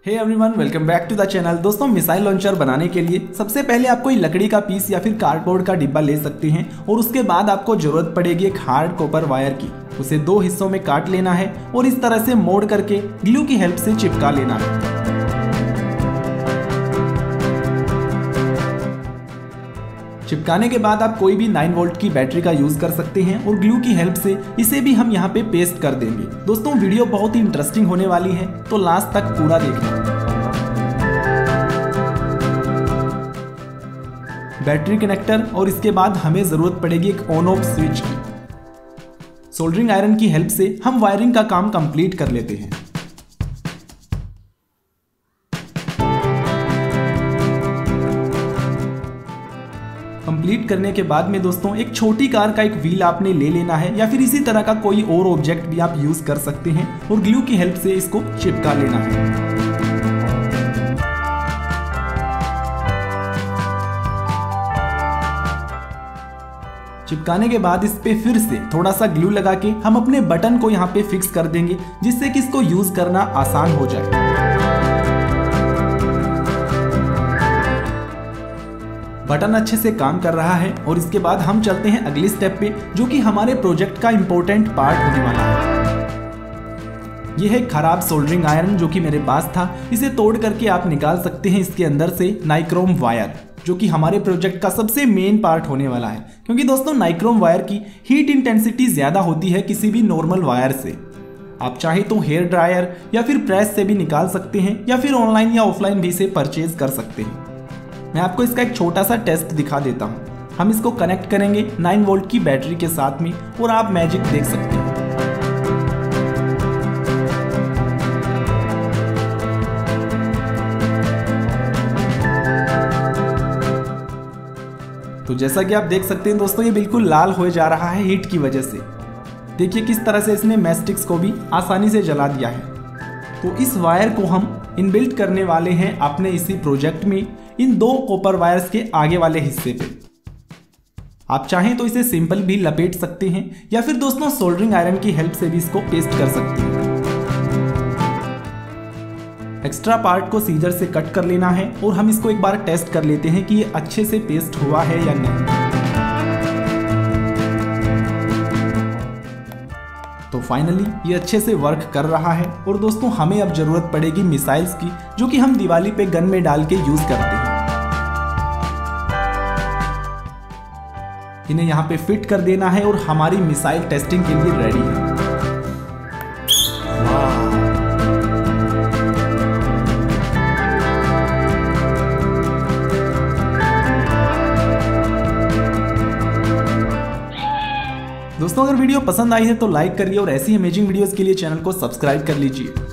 Hey everyone, welcome back to the channel. दोस्तों, missile launcher बनाने के लिए सबसे पहले आपको एक लकड़ी का पीस या फिर कार्डबोर्ड का डिब्बा ले सकते हैं और उसके बाद आपको जरूरत पड़ेगी एक हार्ड कॉपर वायर की। उसे दो हिस्सों में काट लेना है और इस तरह से मोड़ करके ग्लू की हेल्प से चिपका लेना है। चिपकाने के बाद आप कोई भी 9 वोल्ट की बैटरी का यूज कर सकते हैं और ग्लू की हेल्प से इसे भी हम यहाँ पे पेस्ट कर देंगे। दोस्तों, वीडियो बहुत ही इंटरेस्टिंग होने वाली है, तो लास्ट तक पूरा देखना। बैटरी कनेक्टर और इसके बाद हमें जरूरत पड़ेगी एक ऑन ऑफ स्विच की। सोल्डरिंग आयरन की हेल्प से हम वायरिंग का काम कंप्लीट कर लेते हैं। कंप्लीट करने के बाद में दोस्तों एक छोटी कार का एक व्हील आपने ले लेना है या फिर इसी तरह का कोई और ऑब्जेक्ट भी आप यूज कर सकते हैं और ग्लू की हेल्प से इसको चिपका लेना है। चिपकाने के बाद इस पे फिर से थोड़ा सा ग्लू लगा के हम अपने बटन को यहाँ पे फिक्स कर देंगे, जिससे कि इसको यूज करना आसान हो जाए। बटन अच्छे से काम कर रहा है और इसके बाद हम चलते हैं अगली स्टेप पे, जो कि हमारे प्रोजेक्ट का इंपॉर्टेंट पार्ट होने वाला है। यह है खराब सोल्डरिंग आयरन जो कि मेरे पास था। इसे तोड़ करके आप निकाल सकते हैं इसके अंदर से नाइक्रोम वायर, जो कि हमारे प्रोजेक्ट का सबसे मेन पार्ट होने वाला है। क्योंकि दोस्तों, नाइक्रोम वायर की हीट इंटेंसिटी ज्यादा होती है किसी भी नॉर्मल वायर से। आप चाहे तो हेयर ड्रायर या फिर प्रेस से भी निकाल सकते हैं या फिर ऑनलाइन या ऑफलाइन भी इसे परचेज कर सकते हैं। मैं आपको इसका एक छोटा सा टेस्ट दिखा देता हूं। हम इसको कनेक्ट करेंगे 9 वोल्ट की बैटरी के साथ में और आप मैजिक देख सकते हैं। तो जैसा कि आप देख सकते हैं दोस्तों, ये बिल्कुल लाल हो जा रहा है हीट की वजह से। देखिए किस तरह से इसने मैस्टिक्स को भी आसानी से जला दिया है। तो इस वायर को हम इनबिल्ट करने वाले हैं अपने इसी प्रोजेक्ट में, इन दो कॉपर वायर्स के आगे वाले हिस्से पे। आप चाहें तो इसे सिंपल भी लपेट सकते हैं या फिर दोस्तों सोल्डरिंग आयरन की हेल्प से भी इसको पेस्ट कर सकते हैं। एक्स्ट्रा पार्ट को सीजर से कट कर लेना है और हम इसको एक बार टेस्ट कर लेते हैं कि ये अच्छे से पेस्ट हुआ है या नहीं। तो फाइनली ये अच्छे से वर्क कर रहा है और दोस्तों हमें अब जरूरत पड़ेगी मिसाइल्स की, जो कि हम दिवाली पे गन में डाल के यूज करते हैं। इन्हें यहाँ पे फिट कर देना है और हमारी मिसाइल टेस्टिंग के लिए रेडी है। दोस्तों, अगर वीडियो पसंद आई है तो लाइक करिए और ऐसी अमेजिंग वीडियोस के लिए चैनल को सब्सक्राइब कर लीजिए।